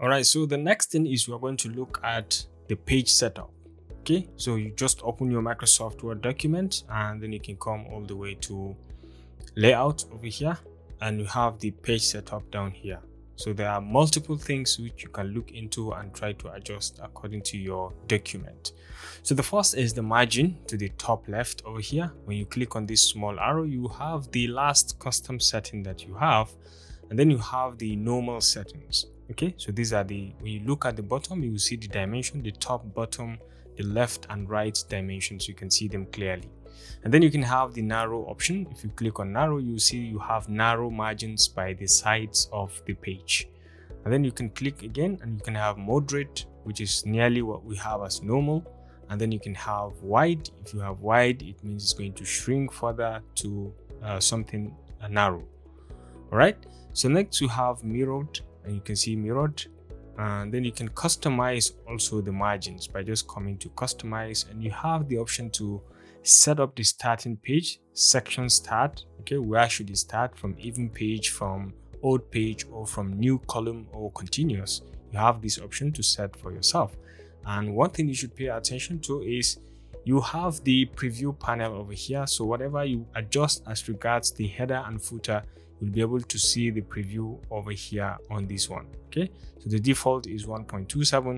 All right, so the next thing is we're going to look at the page setup. Okay, so you just open your Microsoft Word document and then you can come all the way to layout over here and you have the page setup down here. So there are multiple things which you can look into and try to adjust according to your document. So the first is the margin to the top left over here. When you click on this small arrow, you have the last custom setting that you have, and then you have the normal settings. Okay, so these are when you look at the bottom, you will see the dimension, the top, bottom, the left and right dimensions. You can see them clearly. And then you can have the narrow option. If you click on narrow, you see you have narrow margins by the sides of the page. And then you can click again and you can have moderate, which is nearly what we have as normal. And then you can have wide. If you have wide, it means it's going to shrink further to something narrow. All right, so next you have mirrored, and you can see mirrored. And then you can customize also the margins by just coming to customize, and you have the option to set up the starting page, section start. Okay, where should it start? From even page, from old page, or from new column, or continuous. You have this option to set for yourself. And one thing you should pay attention to is you have the preview panel over here. So whatever you adjust as regards the header and footer, you'll be able to see the preview over here on this one. Okay, so the default is 1.27,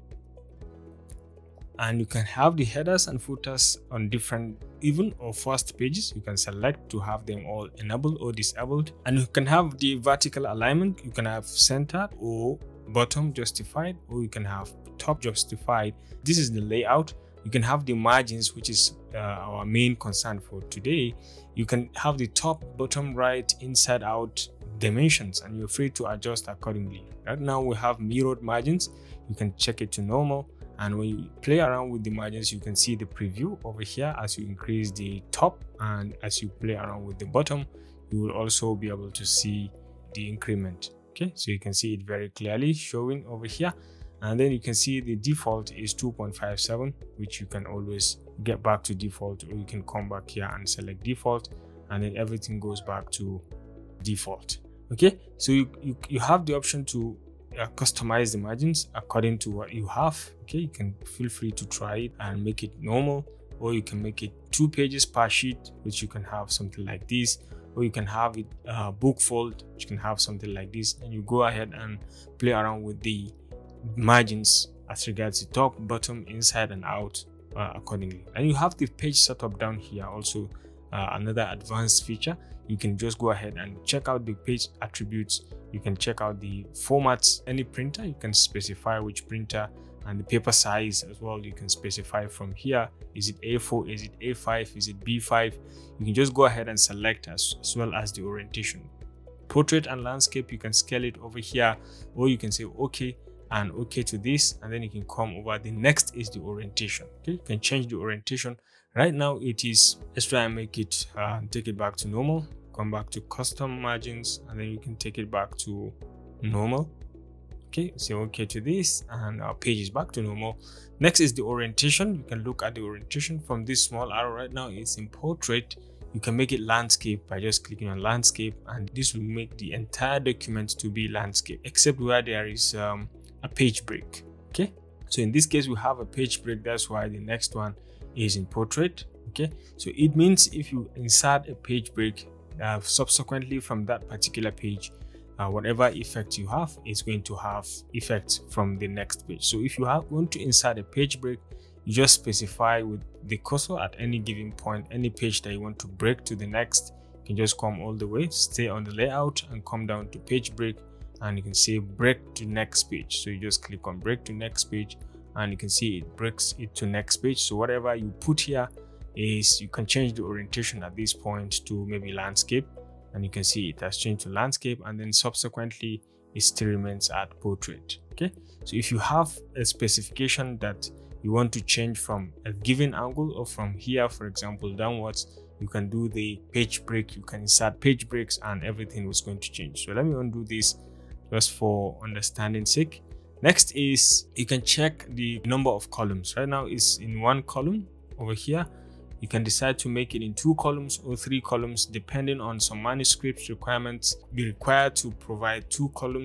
and you can have the headers and footers on different even or first pages. You can select to have them all enabled or disabled, and you can have the vertical alignment. You can have center or bottom justified, or you can have top justified. This is the layout. You can have the margins, which is our main concern for today. You can have the top, bottom, right, inside, out dimensions, and you're free to adjust accordingly. Right now we have mirrored margins. You can check it to normal, and when you play around with the margins, you can see the preview over here as you increase the top, and as you play around with the bottom, you will also be able to see the increment. Okay, so you can see it very clearly showing over here. And then you can see the default is 2.57, which you can always get back to default, or you can come back here and select default, and then everything goes back to default. Okay, so you have the option to customize the margins according to what you have. Okay, you can feel free to try it and make it normal, or you can make it 2 pages per sheet, which you can have something like this, or you can have it book fold, which you can have something like this, and you go ahead and play around with the margins as regards the top, bottom, inside and out accordingly. And you have the page setup down here also, another advanced feature. You can just go ahead and check out the page attributes. You can check out the formats. Any printer, you can specify which printer, and the paper size as well. You can specify from here. Is it A4? Is it A5? Is it B5? You can just go ahead and select as well as the orientation. Portrait and landscape, you can scale it over here, or you can say okay and okay to this, and then you can come over. The next is the orientation. Okay, you can change the orientation. Right now it is, let's try and make it take it back to normal. Come back to custom margins, and then you can take it back to normal. Okay, say okay to this, and our page is back to normal. Next is the orientation. You can look at the orientation from this small arrow. Right now it's in portrait. You can make it landscape by just clicking on landscape, and this will make the entire document to be landscape, except where there is a page break. Okay, so in this case we have a page break. That's why the next one is in portrait. Okay, so it means if you insert a page break, subsequently from that particular page, whatever effect you have is going to have effect from the next page. So if you want to insert a page break, you just specify with the cursor at any given point, any page that you want to break to the next. You can just come all the way, stay on the layout, and come down to page break, and you can say break to next page. So you just click on break to next page, and you can see it breaks it to next page. So whatever you put here is, you can change the orientation at this point to maybe landscape, and you can see it has changed to landscape, and then subsequently it still remains at portrait. Okay, so if you have a specification that you want to change from a given angle, or from here for example downwards, you can do the page break. You can insert page breaks, and everything was going to change. So let me undo this just for understanding sake. Next is, you can check the number of columns. Right now it's in 1 column over here. You can decide to make it in 2 columns or 3 columns, depending on some manuscripts requirements. Be required to provide 2 columns.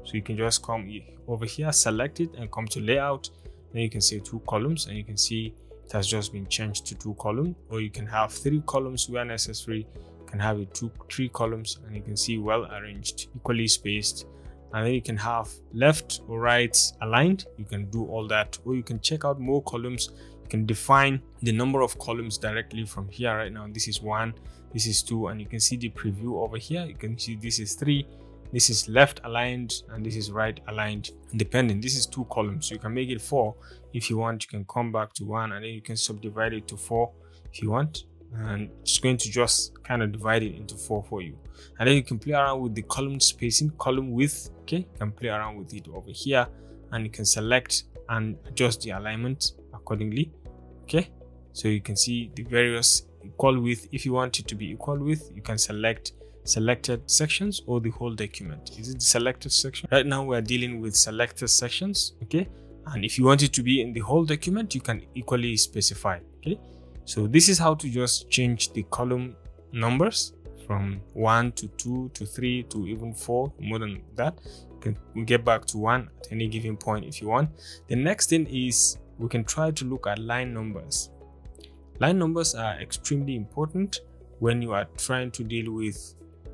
So you can just come over here, select it, and come to layout. Then you can say 2 columns, and you can see it has just been changed to 2 columns. Or you can have 3 columns where necessary. You can have it 3 columns, and you can see well arranged, equally spaced. And then you can have left or right aligned. You can do all that, or you can check out more columns. You can define the number of columns directly from here. Right now this is 1, this is 2, and you can see the preview over here. You can see this is 3, this is left aligned, and this is right aligned, depending. This is 2 columns, so you can make it 4 if you want. You can come back to 1, and then you can subdivide it to 4 if you want, and it's going to just kind of divide it into 4 for you. And then you can play around with the column spacing, column width. Okay, you can play around with it over here, and you can select and adjust the alignment accordingly. Okay, so you can see the various equal width. If you want it to be equal width, you can select selected sections or the whole document. Is it the selected section? Right now we are dealing with selected sections. Okay, and if you want it to be in the whole document, you can equally specify. Okay, so this is how to just change the column numbers from 1 to 2 to 3 to even 4, more than that. You can get back to 1 at any given point if you want. The next thing is we can try to look at line numbers. Line numbers are extremely important when you are trying to deal with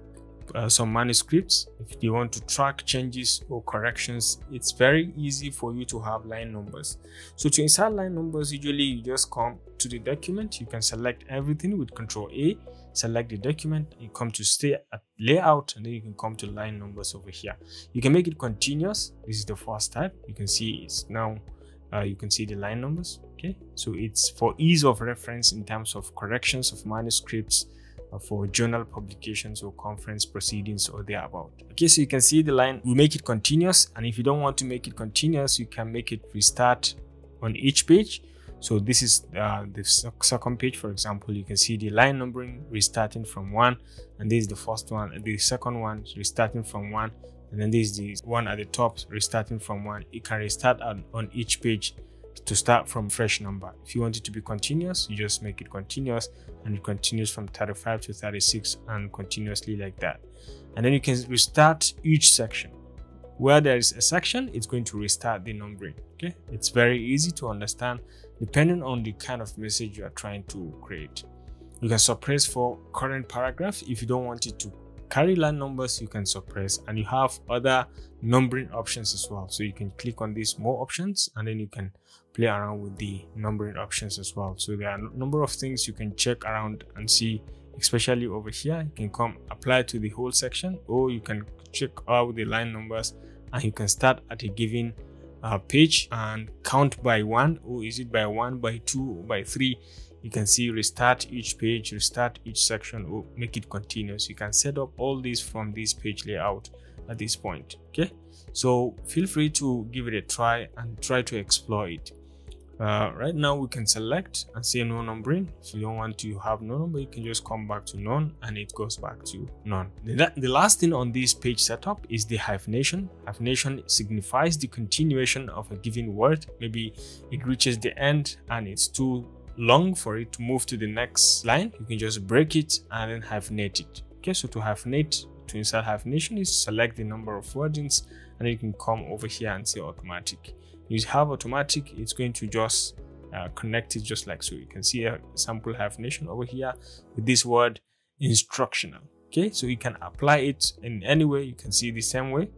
some manuscripts. If you want to track changes or corrections, it's very easy for you to have line numbers. So to insert line numbers, usually you just come to the document. You can select everything with Ctrl+A, select the document, you come to stay at layout, and then you can come to line numbers over here. You can make it continuous. This is the first type. You can see it's now you can see the line numbers. Okay, so it's for ease of reference in terms of corrections of manuscripts, for journal publications or conference proceedings or thereabout. Okay, so you can see the line. We make it continuous, and if you don't want to make it continuous, you can make it restart on each page. So this is the second page, for example. You can see the line numbering restarting from 1, and this is the first one, and the second one restarting from 1, and then this is the one at the top restarting from 1. You can restart on each page to start from fresh number. If you want it to be continuous, you just make it continuous, and it continues from 35 to 36 and continuously like that. And then you can restart each section. Where there is a section, it's going to restart the numbering. Okay, it's very easy to understand depending on the kind of message you are trying to create. You can suppress for current paragraph. If you don't want it to carry line numbers, you can suppress, and you have other numbering options as well. So you can click on these more options, and then you can play around with the numbering options as well. So there are a number of things you can check around and see, especially over here. You can come apply to the whole section, or you can check out the line numbers, and you can start at a given page and count by 1, or is it by 1, by 2, or by 3. You can see restart each page, restart each section, or make it continuous. You can set up all these from this page layout at this point. Okay, so feel free to give it a try and try to explore it. Right now we can select and say no numbering. If you don't want to have no number, you can just come back to none, and it goes back to none. The last thing on this page setup is the hyphenation. Hyphenation signifies the continuation of a given word. Maybe it reaches the end and it's too long for it to move to the next line. You can just break it and then hyphenate it. Okay, so to hyphenate, to insert hyphenation is select the number of wordings, and you can come over here and say automatic. You have automatic, it's going to just connect it just like so. You can see a sample hyphenation over here with this word instructional. Okay, so you can apply it in any way. You can see the same way.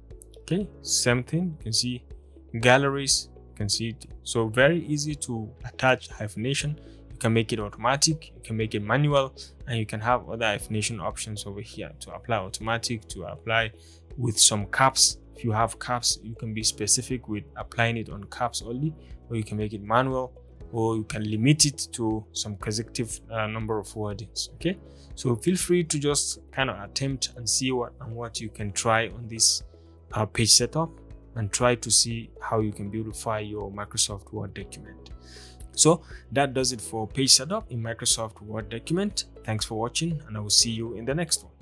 Okay, same thing. You can see galleries, you can see it. So very easy to attach hyphenation. You can make it automatic, you can make it manual, and you can have other hyphenation options over here to apply automatic, to apply with some caps. If you have caps, you can be specific with applying it on caps only, or you can make it manual, or you can limit it to some consecutive number of wordings. Okay, so feel free to just kind of attempt and see what you can try on this page setup, and try to see how you can beautify your Microsoft Word document. So that does it for page setup in Microsoft Word document. Thanks for watching, and I will see you in the next one.